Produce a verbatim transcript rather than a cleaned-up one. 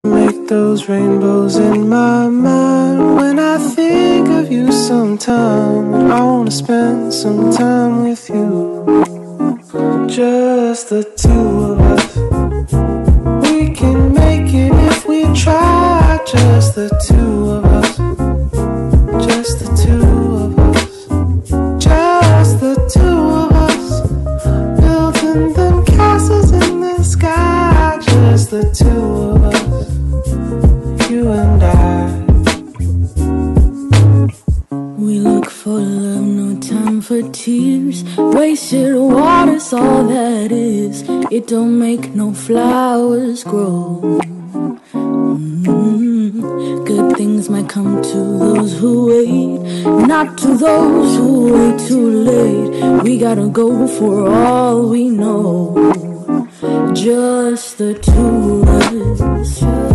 Make those rainbows in my mind. When I think of you sometime, I wanna spend some time with you. Just the two of us. We can make it if we try. Just the two of us. Just the two of us. Just the two of us. Building them castles in the sky. Just the two of us. You and I. We look for love, no time for tears. Wasted water's all that is. It don't make no flowers grow. Mm-hmm. Good things might come to those who wait, not to those who wait too late. We gotta go for all we know. Just the two of us.